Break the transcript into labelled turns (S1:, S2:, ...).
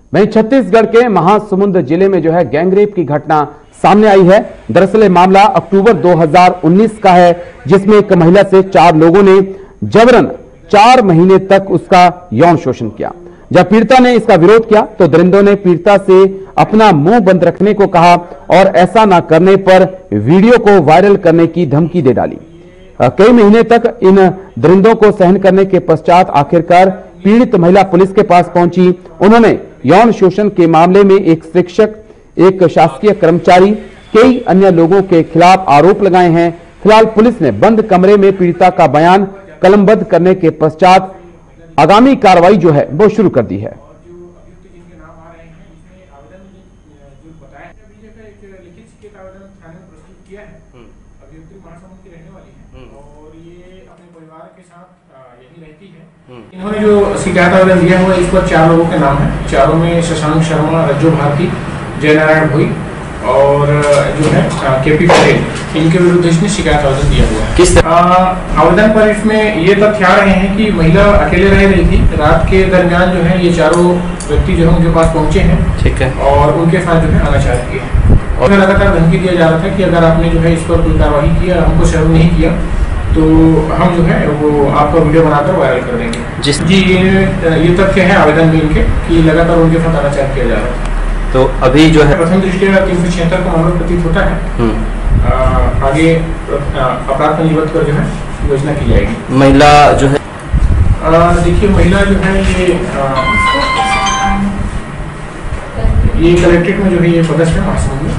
S1: वहीं छत्तीसगढ़ के महासमुंद जिले में जो है गैंगरेप की घटना सामने आई है। दरअसल ये मामला अक्टूबर 2019 का है, जिसमें एक महिला से 4 लोगों ने जबरन 4 महीने तक उसका यौन शोषण किया। जब पीड़िता ने इसका विरोध किया तो दरिंदों ने पीड़िता से अपना मुंह बंद रखने को कहा और ऐसा न करने पर वीडियो को वायरल करने की धमकी दे डाली। कई महीने तक इन दरिंदों को सहन करने के पश्चात आखिरकार पीड़ित महिला पुलिस के पास पहुंची। उन्होंने यौन शोषण के मामले में एक शिक्षक, एक शासकीय कर्मचारी, कई अन्य लोगों के खिलाफ आरोप लगाए हैं। फिलहाल पुलिस ने बंद कमरे में पीड़िता का बयान कलमबद्ध करने के पश्चात आगामी कार्रवाई जो है वो शुरू कर दी है।
S2: इन्होंने जो शिकायत आवेदन दिया हुआ है, इस पर 4 लोगों के नाम है। चारों में शशांक शर्मा, रज्जू भारती, जयनारायण भोई और जो है केपी पटेल, इनके विरुद्ध इसने शिकायत आवेदन दिया हुआ है।
S1: किस
S2: आवेदन पर इसमें ये तथ्य आ रहे हैं कि महिला अकेले रह रही थी। रात के दरमियान जो है ये चारों व्यक्ति जो है उनके पास पहुंचे हैं, ठीक है, और उनके साथ जो है अनाचार किया और लगातार धमकी दिया जा रहा था कि अगर आपने जो है इस पर कोई कार्रवाई किया, हमको सहयोग नहीं किया तो हम जो है वो आपका वीडियो बनाकर वायरल कर देंगे। जी, ये तथ्य है आवेदन में इनके कि लगातार उनके साथ अनाचार किया जा रहा है।
S1: तो अभी जो है
S2: प्रथम दृष्टया 376 का मामला प्रतीत होता है। आगे अपराध पंजीबद्ध कर जो है योजना की जाएगी।
S1: महिला जो है
S2: देखिए, महिला जो है ये कलेक्ट्रेट में जो है ये पदस्थ है महासमुंद में।